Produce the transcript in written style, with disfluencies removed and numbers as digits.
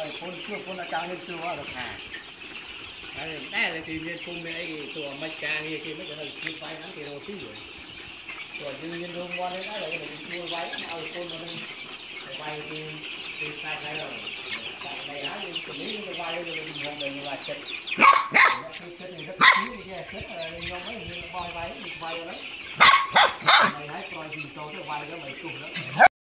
phun chưa phun là trang lên chưa được đây là thì nên phun nàyตัวไม่จางนี่คือไม่จะคือไฟนั้นที่เราซื้ออยู่ตัวจริงๆรวมวันนี้ได้เลยมันคือไว้เอาคนมันไฟที่ใส่ใส่เราในร้านนี้ตัวนี้มันไฟเลยมันมองเป็นว่าเจ็ดเจ็ดนี่ก็ชี้นี่แค่เจ็ดอะไรยังไม่มีไฟไว้ไฟอะไรในร้านปล่อยจริงโตเท่าไฟก็ไม่ตุ้มแล้ว